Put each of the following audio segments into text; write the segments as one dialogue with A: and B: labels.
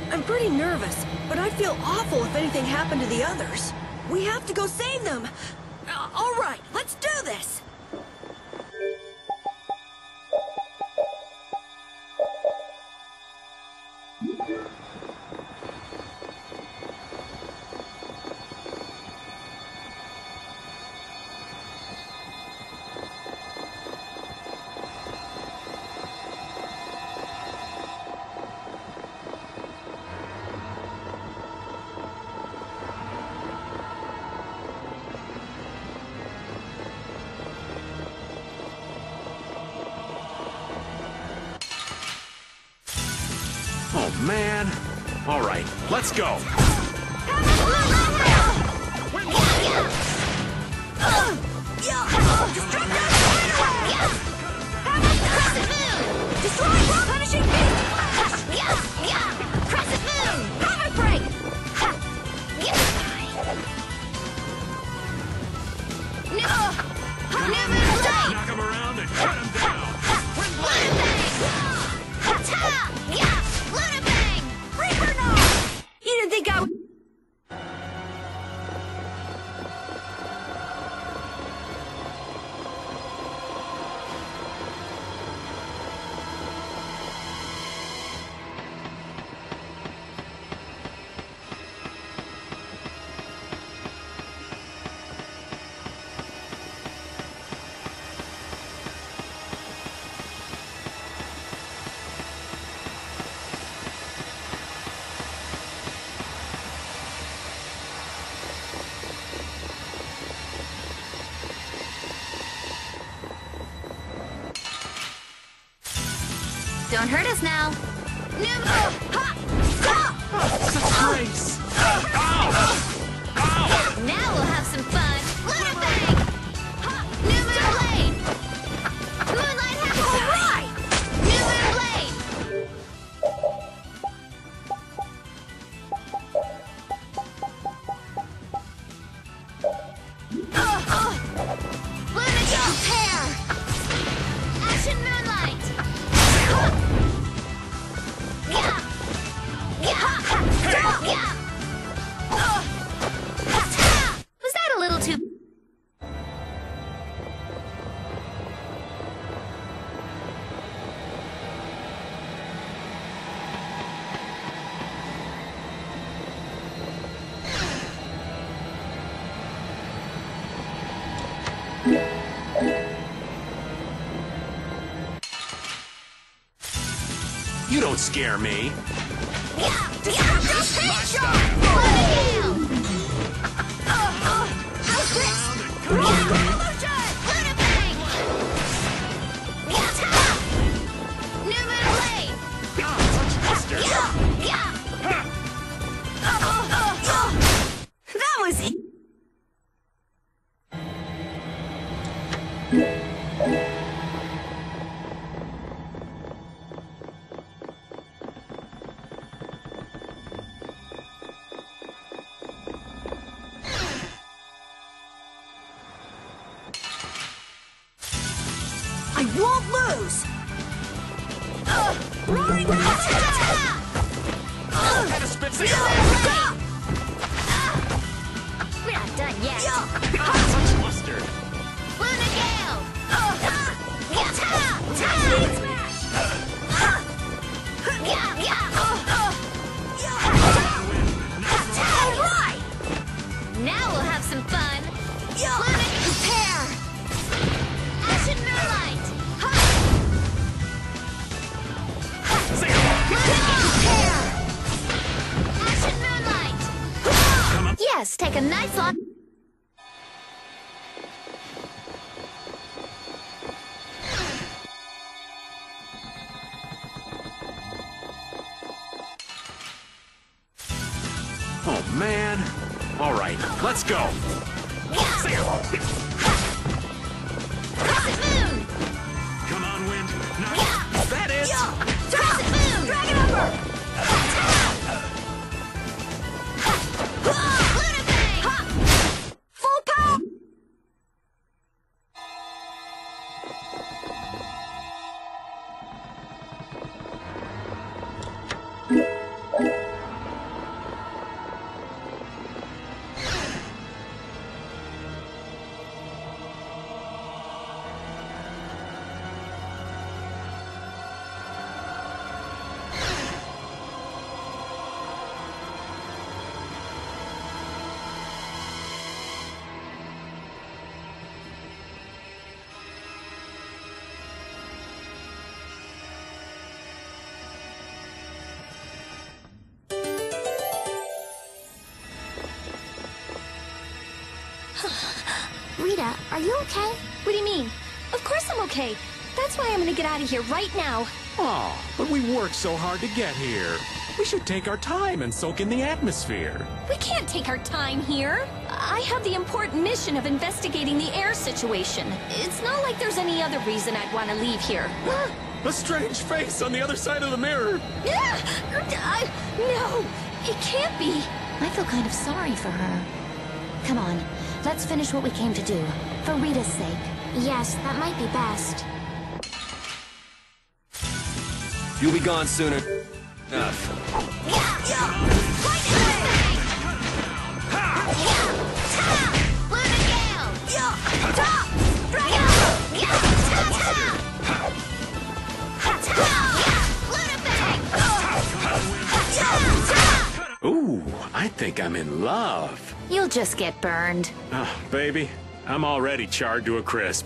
A: I'm pretty nervous, but I'd feel awful if anything happened to the others. We have to go save them! All right, let's do this!
B: Oh, man. All right, let's go.
C: Knock him around and shut him down.
A: You didn't think I would...
D: Don't hurt us now.
B: Such grace.
D: Now we'll have some fun. Lunar Bang! New Moon Blade! Moonlight Hack! All right! New Moon Blade! Lunar Pair! Action Moonlight! Was that a little too...
B: You don't scare me.
A: That was it! I won't lose! Roaring
B: Had to spit the
D: We're not done yet.
B: Such mustard.
D: Luna Gale!
A: Alright!
D: Now we'll have some fun. Luna Prepare! Ashen Moonlight! Prepare! Ashen Moonlight! Yes, take a nice long...
B: Oh, man. All right, let's go.
D: Crescent Moon!
C: Come on, Wind. Now,
B: That it?
D: Crescent Moon!
A: Dragon Upper!
D: Luna Bang!
A: Full power!
D: Rita, are you okay?
E: What do you mean? Of course I'm okay. That's why I'm gonna get out of here right now.
B: Oh, but we worked so hard to get here. We should take our time and soak in the atmosphere.
E: We can't take our time here. I have the important mission of investigating the air situation. It's not like there's any other reason I'd want to leave here.
B: A strange face on the other side of the mirror.
E: No, it can't be.
D: I feel kind of sorry for her. Come on, let's finish what we came to do. For Rita's sake. Yes, that might be best.
F: You'll be gone sooner. Enough.
B: Ooh, I think I'm in love.
D: You'll just get burned.
B: Oh, baby, I'm already charred to a crisp.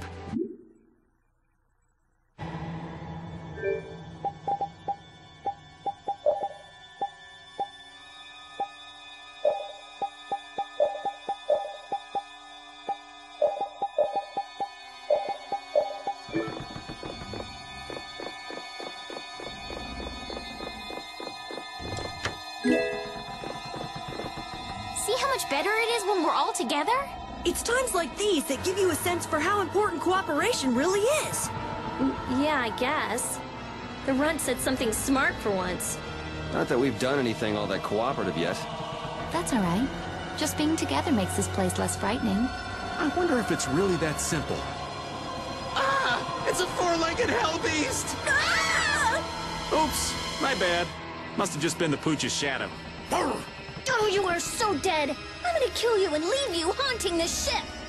D: See how much better it is when we're all together?
A: It's times like these that give you a sense for how important cooperation really is.
E: Yeah, I guess. The runt said something smart for once.
F: Not that we've done anything all that cooperative yet.
D: That's all right. Just being together makes this place less frightening.
B: I wonder if it's really that simple. Ah! It's a four-legged hell beast! Oops, my bad. Must have just been the pooch's shadow.
E: Oh, you are so dead. I'm gonna kill you and leave you haunting the ship.